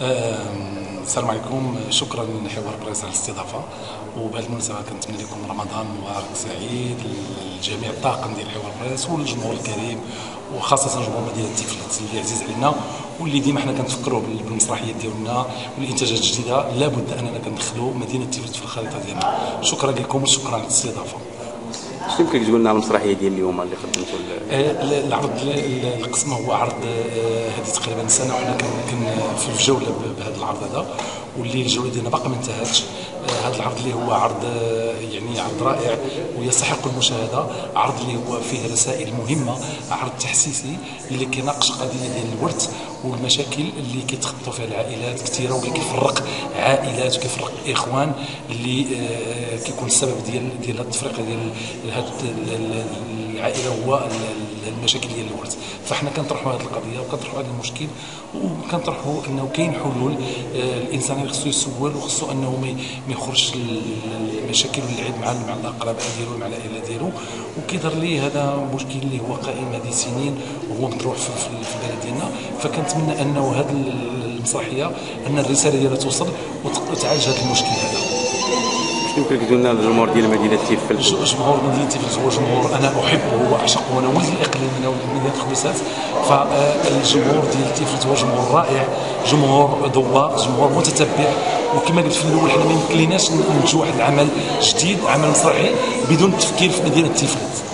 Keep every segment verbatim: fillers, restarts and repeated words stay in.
السلام عليكم، شكرا لحوار بريس على الاستضافه. وبهذه المناسبه كنتمنى لكم رمضان مبارك سعيد للجميع، الطاقم ديال حوار بريس والجمهور الكريم، وخاصه جمهور مدينه تيفلت اللي عزيز علينا واللي ديما حنا كنتفكروا بالمسرحيات ديالنا والانتاجات الجديده. لابد اننا كندخلوا مدينه تيفلت في الخريطه ديالنا. شكرا لكم وشكرا على الاستضافه. شنو يمكن تقول لنا على المسرحيه ديال اليوم اللي خدمتوا؟ العرض القسم هو عرض هذه تقريبا سنه وحنا كن في الجوله بهذا العرض هذا، واللي الجوله ديالنا باقا ما انتهتش. هذا العرض اللي هو عرض يعني عرض رائع ويستحق المشاهده، عرض اللي هو فيه رسائل مهمه، عرض تحسيسي اللي كيناقش قضيه ديال الورث والمشاكل اللي كيتخبطوا فيها العائلات كثيره، واللي كيفرق عائلات وكيفرق اخوان، اللي كيكون السبب ديال ديال هذه التفرقه ديال هذه العائله هو المشاكل ديال الورث. فاحنا كنطرحوا هذه القضيه وكنطرحوا هذا المشكل، وكنطرحوا انه كاين حلول. الانسان خصو يسول وخصو انه ما يخرجش المشاكل والعيب مع مع الاقرباء ديالو مع العائله ديالو. وكيظهر لي هذا مشكل اللي هو قائم هذه سنين وهو مطروح في البلد ديالنا. فكنتمنى انه هذه المسرحيه ان الرساله ديالها توصل وتعالج هذا المشكل هذا. يمكن تقول لنا الجمهور ديال مدينه تيفلت؟ جمهور مدينه تيفلت هو جمهور انا احبه واعشقه، وانا ولد الاقليم، انا ولد مدينه خبيسات. فالجمهور ديال تيفلت هو جمهور رائع، جمهور ذواق، جمهور متتبع. وكما قلت في الاول حنا ما يمكنليناش ننتجوا واحد العمل جديد، عمل مسرحي بدون التفكير في مدينه تيفلت.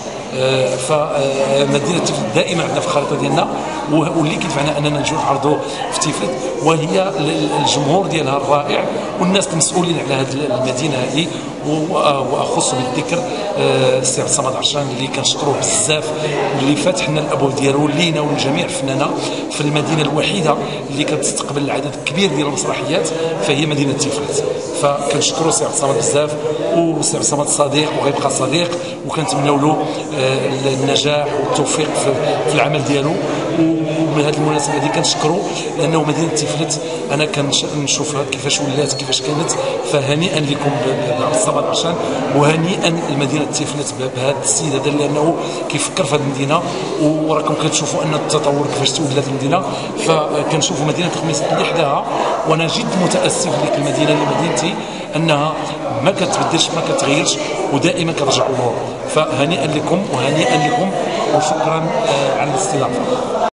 فمدينه تيفلت دائما عندنا في الخريطه ديالنا، واللي كيدفعنا اننا نجيو نعرضوا في تيفلت وهي الجمهور ديالها الرائع والناس المسؤولين على هذه المدينه هذه. واخص بالذكر السي عبد الصمد عشان اللي كنشكروه بزاف، واللي فاتح لنا الابواب ديالو لينا ولجميع الفنانه في المدينه الوحيده اللي كتستقبل العدد الكبير ديال المسرحيات فهي مدينه تيفلت. فكنشكروا السي عبد الصمد بزاف، والسي عبد الصمد صديق وغيبقى صديق، وكنتمنوا له النجاح والتوفيق في العمل ديالو. ومن هذه المناسبه هذه كنشكروا لانه مدينه تيفلت انا كنشوفها كيفاش ولات كيفاش كانت. فهنيئا لكم بعبد الصمد عشان، وهنيئا لمدينه تيفلت بهذا السيد هذا لانه كيفكر في هذه المدينه. وراكم كتشوفوا ان التطور كيفاش تولات المدينه. فكنشوفوا مدينه خميس اللي حداها، وانا جد متاسف لك المدينه اللي مدينتي انها ما كتبدلش ما كتغيرش ودائما كترجع للور. فهنيئا لكم وهنيئا لكم وشكرا على الاستضافه.